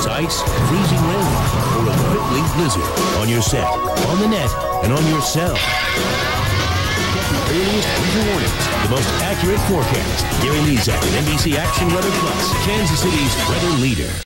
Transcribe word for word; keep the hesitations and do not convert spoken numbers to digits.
ice, freezing rain, or a crippling blizzard. On your set, on the net, and on your cell. Get the earliest winter warnings, the most accurate forecast. Gary Lezak at N B C Action Weather Plus, Kansas City's weather leader.